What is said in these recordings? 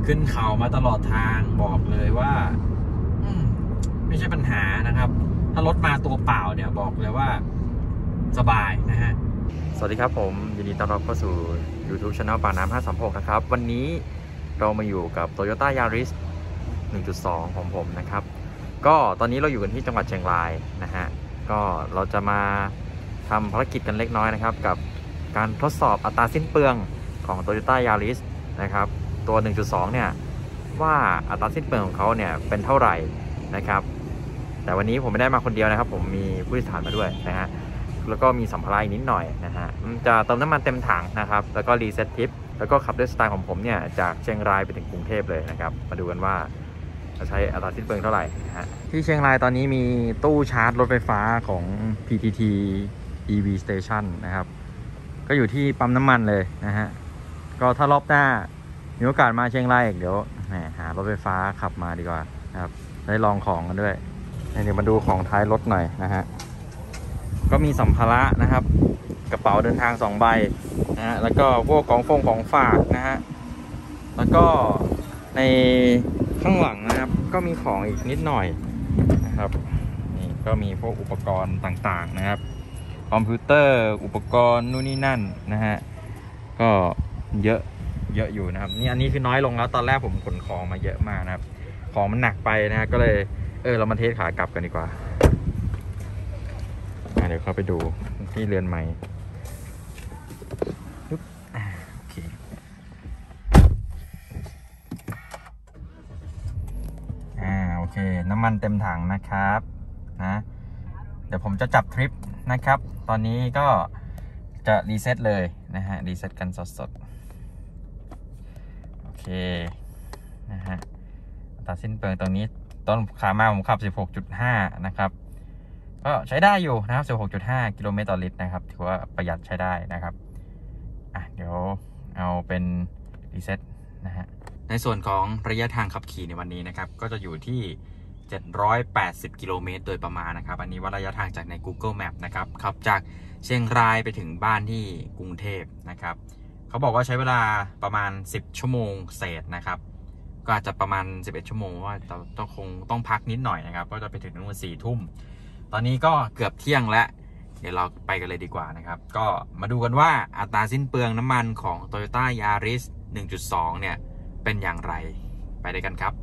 ขึ้นเขามาตลอดทางบอกเลยว่าไม่ใช่ปัญหานะครับถ้ารถมาตัวเปล่าเนี่ยบอกเลยว่าสบายนะฮะสวัสดีครับผมยินดีต้อนรับเข้าสู่ YouTube Channel ปากน้ำ536นะครับวันนี้เรามาอยู่กับ Toyota Yaris 1.2 ของผมนะครับก็ตอนนี้เราอยู่กันที่จังหวัดเชียงรายนะฮะก็เราจะมาทำภารกิจกันเล็กน้อยนะครับกับการทดสอบอัตราสิ้นเปลืองของ Toyota Yaris นะครับตัว 1.2 เนี่ยว่าอัตราสิ้นเปลืองของเขาเนี่ยเป็นเท่าไหร่นะครับแต่วันนี้ผมไม่ได้มาคนเดียวนะครับผมมีผู้โดยสารมาด้วยนะฮะแล้วก็มีสัมภาระอีกนิดหน่อยนะฮะจะเติมน้ำมันเต็มถังนะครับแล้วก็รีเซ็ตทริปแล้วก็ขับด้วยสไตล์ของผมเนี่ยจากเชียงรายไปถึงกรุงเทพเลยนะครับมาดูกันว่าจะใช้อัตราสิ้นเปลืองเท่าไหร่นะฮะที่เชียงรายตอนนี้มีตู้ชาร์จรถไฟฟ้าของ PTT EV Station นะครับก็อยู่ที่ปั๊มน้ำมันเลยนะฮะก็ถ้ารอบหน้ามีโอกาสมาเชียงรายอีกเดี๋ยวหารถไฟฟ้าขับมาดีกว่านะครับได้ลองของกันด้วยเดี๋ยวมาดูของท้ายรถหน่อยนะฮะก็มีสัมภาระนะครับกระเป๋าเดินทาง2 ใบนะฮะแล้วก็พวกของฝากนะฮะแล้วก็ในข้างหลังนะครับก็มีของอีกนิดหน่อยนะครับนี่ก็มีพวกอุปกรณ์ต่างๆนะครับคอมพิวเตอร์อุปกรณ์นู่นนี่นั่นนะฮะก็เยอะอยู่นะครับนี่อันนี้คือน้อยลงแล้วตอนแรกผมขนของมาเยอะมากนะครับของมันหนักไปนะฮะก็เลยเรามาเทสขากลับกันดีกว่าเดี๋ยวเข้าไปดูที่เรือนใหม่โอเคโอเคน้ำมันเต็มถังนะครับนะเดี๋ยวผมจะจับทริปนะครับตอนนี้ก็จะรีเซ็ตเลยนะฮะรีเซ็ตกันสดๆโอเคนะฮะอัตราสิ้นเปลืองตรงนี้ต้นขามาผมขับ 16.5 นะครับก็ใช้ได้อยู่นะครับ 16.5 กิโลเมตรต่อลิตรนะครับถือว่าประหยัดใช้ได้นะครับเดี๋ยวเอาเป็นรีเซ็ตนะฮะในส่วนของระยะทางขับขี่ในวันนี้นะครับก็จะอยู่ที่780 กิโลเมตรโดยประมาณนะครับอันนี้ว่าระยะทางจากใน Google Map นะครับขับจากเชียงรายไปถึงบ้านที่กรุงเทพนะครับเขาบอกว่าใช้เวลาประมาณ10 ชั่วโมงเศษนะครับก็อาจจะประมาณ11 ชั่วโมงว่าเราคงต้องพักนิดหน่อยนะครับก็จะไปถึงนู่น4 ทุ่มตอนนี้ก็เกือบเที่ยงแล้วเดี๋ยวเราไปกันเลยดีกว่านะครับก็มาดูกันว่าอัตราสิ้นเปลืองน้ำมันของ Toyota Yaris 1.2 เนี่ยเป็นอย่างไรไปด้วยกันครับ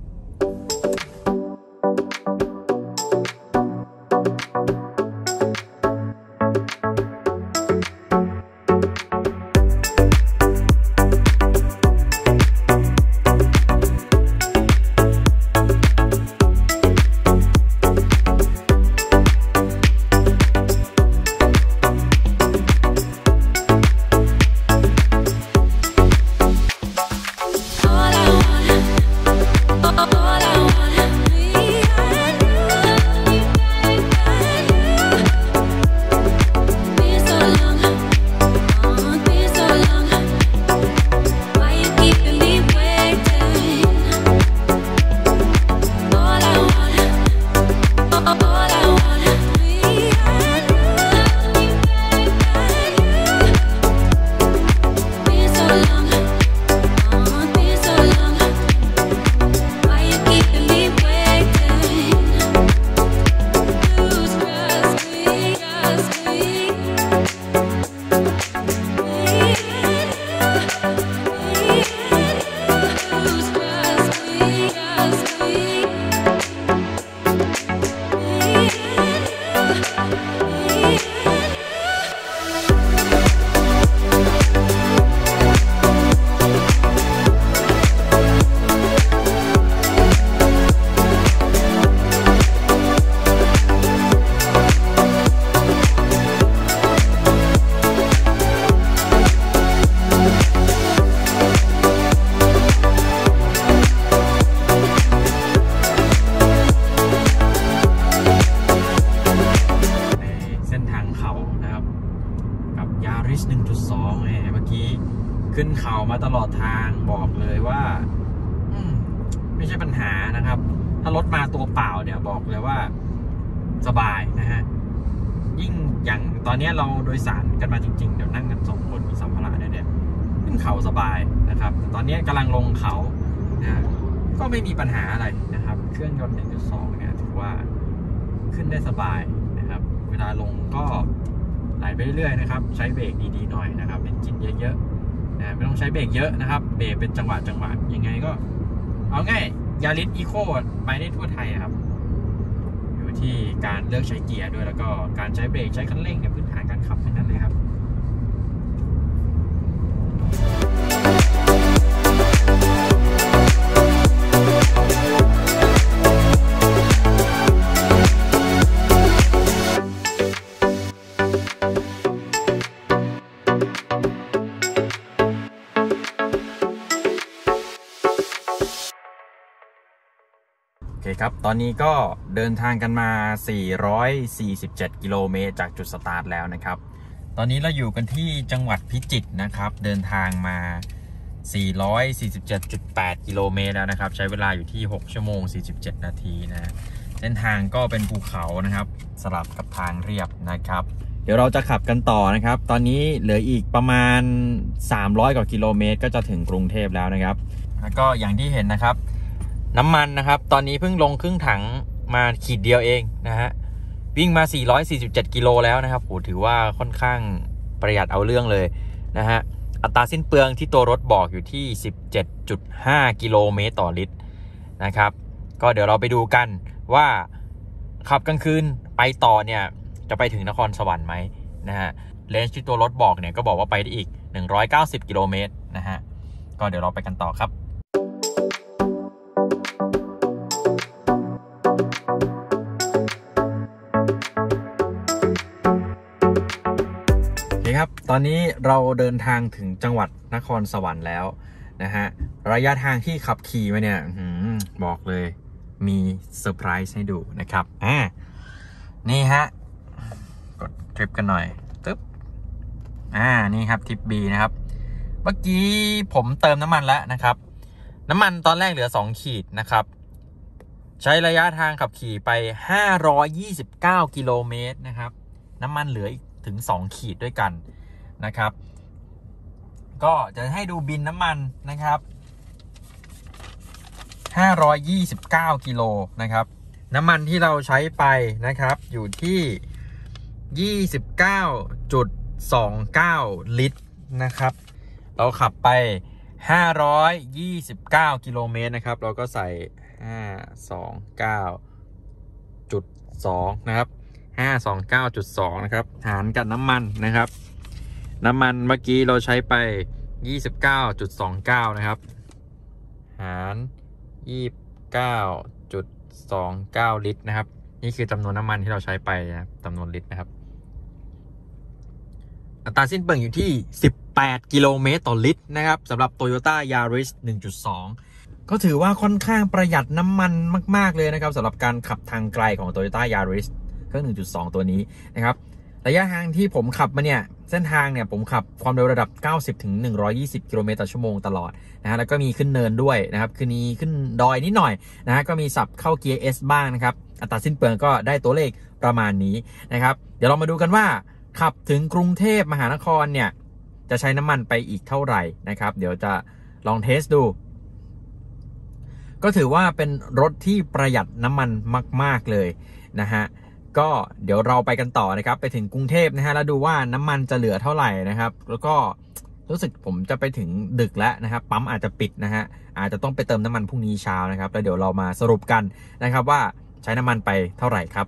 Yaris 1.2 เมื่อกี้ขึ้นเขามาตลอดทางบอกเลยว่าไม่ใช่ปัญหานะครับถ้ารถมาตัวเปล่าเนี่ยบอกเลยว่าสบายนะฮะยิ่งอย่างตอนนี้เราโดยสารกันมาจริงๆเดี๋ยวนั่งกัน2 คนมีสัมภาระเนี่ยขึ้นเขาสบายนะครับตอนนี้กำลังลงเขานะก็ไม่มีปัญหาอะไรนะครับเครื่องยนต์ 1.2 เนี่ยถือว่าขึ้นได้สบายนะครับเวลาลงก็ไหลไปเรื่อยๆนะครับใช้เบรกดีๆหน่อยนะครับเป็นจินเยอะๆนะไม่ต้องใช้เบรกเยอะนะครับเบรกเป็นจังหวะยังไงก็เอาง่ายยาริสอีโคไปได้ทั่วไทยครับอยู่ที่การเลือกใช้เกียร์ด้วยแล้วก็การใช้เบรกใช้คันเร่งเนี่ยพื้นฐานการขับทั้งนั้นเลยครับโอเคครับตอนนี้ก็เดินทางกันมา447กิโลเมตรจากจุดสตาร์ทแล้วนะครับตอนนี้เราอยู่กันที่จังหวัดพิจิตรนะครับเดินทางมา447.8กิโลเมตรแล้วนะครับใช้เวลาอยู่ที่6ชั่วโมง47นาทีนะเส้นทางก็เป็นภูเขานะครับสลับกับทางเรียบนะครับเดี๋ยวเราจะขับกันต่อนะครับตอนนี้เหลืออีกประมาณ300กว่ากิโลเมตรก็จะถึงกรุงเทพแล้วนะครับแล้วก็อย่างที่เห็นนะครับน้ำมันนะครับตอนนี้เพิ่งลงครึ่งถังมาขีดเดียวเองนะฮะวิ่งมา447กิโลแล้วนะครับโหถือว่าค่อนข้างประหยัดเอาเรื่องเลยนะฮะอัตราสิ้นเปลืองที่ตัวรถบอกอยู่ที่ 17.5 กิโลเมตรต่อลิตรนะครับก็เดี๋ยวเราไปดูกันว่าขับกลางคืนไปต่อเนี่ยจะไปถึงนครสวรรค์ไหมนะฮะเลนส์ที่ตัวรถบอกเนี่ยก็บอกว่าไปได้อีก190กิโลเมตรนะฮะก็เดี๋ยวเราไปกันต่อครับครับตอนนี้เราเดินทางถึงจังหวัดนครสวรรค์แล้วนะฮะระยะทางที่ขับขี่มาเนี่ยบอกเลยมีเซอร์ไพรส์ให้ดูนะครับนี่ฮะกดทริปกันหน่อยตึ๊บนี่ครับทริป B นะครับเมื่อกี้ผมเติมน้ำมันแล้วนะครับน้ำมันตอนแรกเหลือ2ขีดนะครับใช้ระยะทางขับขี่ไป529กิโลเมตรนะครับน้ำมันเหลืออีกถึง2ขีดด้วยกันนะครับก็จะให้ดูบินน้ำมันนะครับ529กิโลนะครับน้ำมันที่เราใช้ไปนะครับอยู่ที่29.29 ลิตรนะครับเราขับไป529กิโลเมตรนะครับเราก็ใส่529.2นะครับ529.2 นะครับหารกับน้ำมันนะครับน้ำมันเมื่อกี้เราใช้ไป 29.29 นะครับหาร 29.29 ลิตรนะครับนี่คือจำนวนน้ำมันที่เราใช้ไปนะจำนวนลิตรนะครับอัตราสิ้นเปลืองอยู่ที่18กิโลเมตรต่อลิตรนะครับสำหรับ Toyota Yaris 1.2 ก็ถือว่าค่อนข้างประหยัดน้ำมันมากๆเลยนะครับสำหรับการขับทางไกลของ Toyota Yarisเครื่อง 1.2 ตัวนี้นะครับระยะทางที่ผมขับมาเนี่ยเส้นทางเนี่ยผมขับความเร็วระดับ90ถึง120กิโลเมตรต่อชั่วโมงตลอดนะฮะแล้วก็มีขึ้นเนินด้วยนะครับคือนี้ขึ้นดอยนิดหน่อยนะฮะก็มีสับเข้าเกียร์ S บ้างนะครับอัตราสิ้นเปลืองก็ได้ตัวเลขประมาณนี้นะครับเดี๋ยวเรามาดูกันว่าขับถึงกรุงเทพมหานครเนี่ยจะใช้น้ำมันไปอีกเท่าไหร่นะครับเดี๋ยวจะลองเทสดูก็ถือว่าเป็นรถที่ประหยัดน้ำมันมากๆเลยนะฮะก็เดี๋ยวเราไปกันต่อนะครับไปถึงกรุงเทพนะฮะแล้วดูว่าน้ำมันจะเหลือเท่าไหร่นะครับแล้วก็รู้สึกผมจะไปถึงดึกแล้วนะครับปั๊มอาจจะปิดนะฮะอาจจะต้องไปเติมน้ำมันพรุ่งนี้เช้านะครับแล้วเดี๋ยวเรามาสรุปกันนะครับว่าใช้น้ำมันไปเท่าไหร่ครับ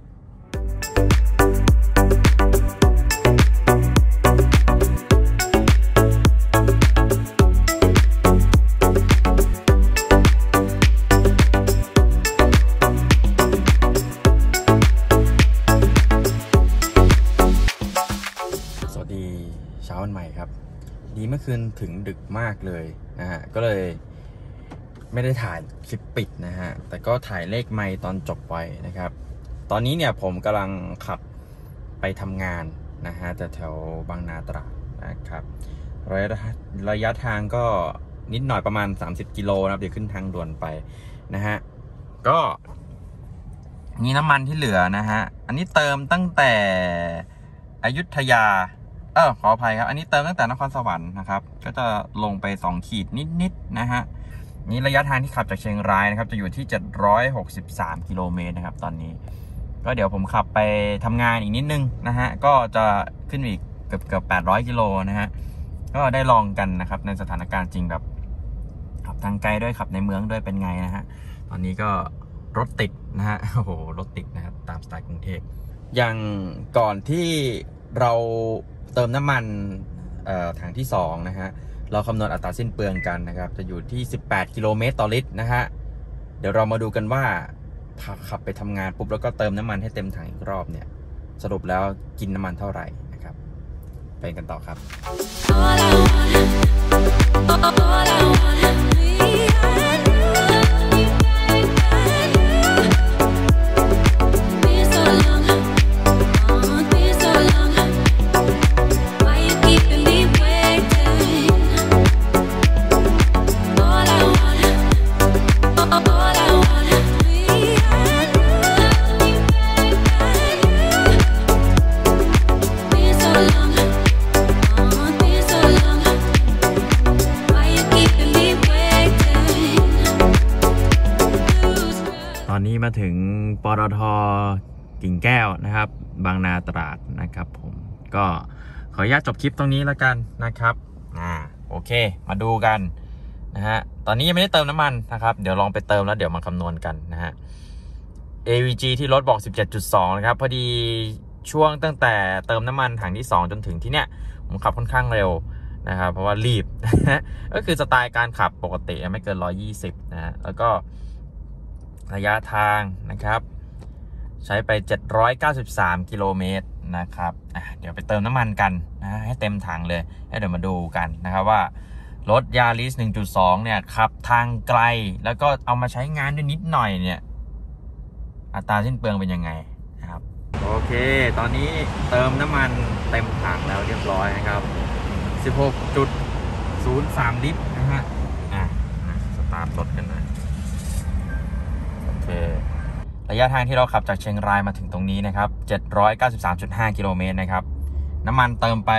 วันใหม่ครับดีเมื่อคืนถึงดึกมากเลยนะฮะก็เลยไม่ได้ถ่ายคลิปปิดนะฮะแต่ก็ถ่ายเลขไมค์ตอนจบไว้นะครับตอนนี้เนี่ยผมกำลังขับไปทำงานนะฮะแถวบางนาตราดนะครับระยะทางก็นิดหน่อยประมาณ30กิโลนะครับเดี๋ยวขึ้นทางด่วนไปนะฮะก็นี่น้ำมันที่เหลือนะฮะอันนี้เติมตั้งแต่อยุธยาขออภัยครับอันนี้เติมตั้งแต่นครสวรรค์นะครับก็จะลงไป2ขีดนิดๆนะฮะนี้ระยะทางที่ขับจากเชียงรายนะครับจะอยู่ที่763กิโลเมตรนะครับตอนนี้ก็เดี๋ยวผมขับไปทำงานอีกนิดนึงนะฮะก็จะขึ้นอีกเกือบ800กิโลนะฮะก็ได้ลองกันนะครับในสถานการณ์จริงแบบขับทางไกลด้วยขับในเมืองด้วยเป็นไงนะฮะตอนนี้ก็รถติดนะฮะโอ้โหรถติดนะครับตามสไตล์กรุงเทพอย่างก่อนที่เราเติมน้ำมันถังที่2นะฮะเราคำนวณอัตราสิ้นเปลืองกันนะครับจะอยู่ที่18กิโลเมตรต่อลิตรนะฮะเดี๋ยวเรามาดูกันว่าขับไปทำงานปุ๊บแล้วก็เติมน้ำมันให้เต็มถังอีกรอบเนี่ยสรุปแล้วกินน้ำมันเท่าไหร่นะครับไปกันต่อครับตอนนี้มาถึงปตท.กิ่งแก้วนะครับบางนาตราดนะครับผมก็ขออนุญาตจบคลิปตรงนี้แล้วกันนะครับโอเคมาดูกันนะฮะตอนนี้ยังไม่ได้เติมน้ำมันนะครับเดี๋ยวลองไปเติมแล้วเดี๋ยวมาคำนวณกันนะฮะ AVG ที่รถบอก 17.2 นะครับพอดีช่วงตั้งแต่เติมน้ำมันถังที่2จนถึงที่เนี้ยผมขับค่อนข้างเร็วนะครับเพราะว่ารีบ ก็คือสไตล์การขับปกติไม่เกิน120นะฮะแล้วก็ระยะทางนะครับใช้ไป793กิโลเมตรนะครับเดี๋ยวไปเติมน้ำมันกันนะให้เต็มถังเลยแล้วเดี๋ยวมาดูกันนะครับว่ารถ Yaris 1.2 เนี่ยขับทางไกลแล้วก็เอามาใช้งานด้วยนิดหน่อยเนี่ยอัตราสิ้นเปลืองเป็นยังไงนะครับโอเคตอนนี้เติมน้ำมันเต็มถังแล้วเรียบร้อยนะครับ 16.03 ลิตรนะฮะสตาร์ทรถกันนะโอเคระยะทางที่เราขับจากเชียงรายมาถึงตรงนี้นะครับ 793.5 กิโลเมตรนะครับน้ำมันเติมไป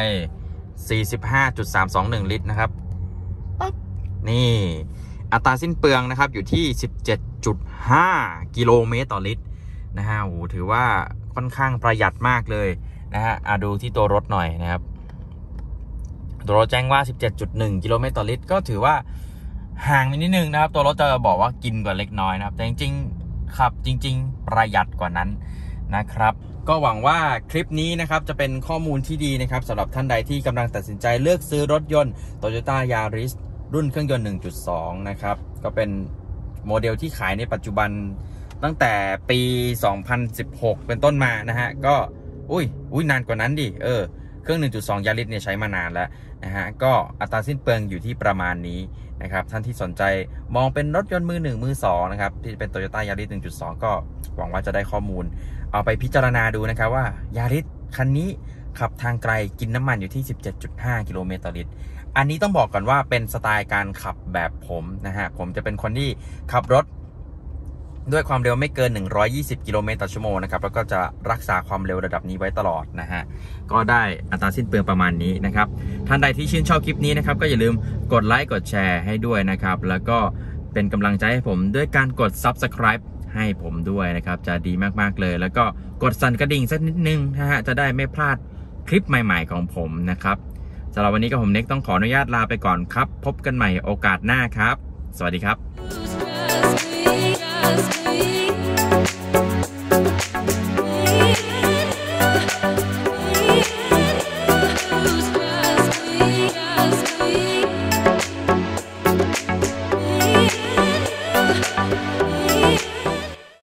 45.321 ลิตรนะครับนี่อัตราสิ้นเปลืองนะครับอยู่ที่ 17.5 กิโลเมตรต่อลิตรนะฮะโอ้ถือว่าค่อนข้างประหยัดมากเลยนะฮะดูที่ตัวรถหน่อยนะครับตัวรถแจ้งว่า 17.1 กิโลเมตรต่อลิตรก็ถือว่าห่างไปนิดนึงนะครับตัวรถจะบอกว่ากินกว่าเล็กน้อยนะครับแต่จริงๆขับจริงๆประหยัดกว่านั้นนะครับก็หวังว่าคลิปนี้นะครับจะเป็นข้อมูลที่ดีนะครับสำหรับท่านใดที่กำลังตัดสินใจเลือกซื้อรถยนต์ Toyota Yaris รุ่นเครื่องยนต์ 1.2 นะครับก็เป็นโมเดลที่ขายในปัจจุบันตั้งแต่ปี 2016 เป็นต้นมานะฮะก็อุ้ยนานกว่านั้นดิเครื่อง 1.2 Yaris เนี่ยใช้มานานแล้วนะฮะก็อัตราสิ้นเปลืองอยู่ที่ประมาณนี้นะครับท่านที่สนใจมองเป็นรถยนต์มือ1มือ2นะครับที่เป็น Toyota Yaris 1.2 ก็หวังว่าจะได้ข้อมูลเอาไปพิจารณาดูนะครับว่า Yaris คันนี้ขับทางไกลกินน้ำมันอยู่ที่ 17.5 กิโลเมตรต่อลิตรอันนี้ต้องบอกก่อนว่าเป็นสไตล์การขับแบบผมนะฮะผมจะเป็นคนที่ขับรถด้วยความเร็วไม่เกิน120กิโลเมตรต่อชั่วโมงนะครับแล้วก็จะรักษาความเร็วระดับนี้ไว้ตลอดนะฮะก็ได้อัตราสิ้นเปลืองประมาณนี้นะครับท่านใดที่ชื่นชอบคลิปนี้นะครับก็อย่าลืมกดไลค์กดแชร์ให้ด้วยนะครับแล้วก็เป็นกำลังใจให้ผมด้วยการกด Subscribe ให้ผมด้วยนะครับจะดีมากๆเลยแล้วก็กดสั่นกระดิ่งสักนิดนึงนะฮะจะได้ไม่พลาดคลิปใหม่ๆของผมนะครับสำหรับวันนี้ก็ผมเน็กต้องขออนุญาตลาไปก่อนครับพบกันใหม่โอกาสหน้าครับสวัสดีครับ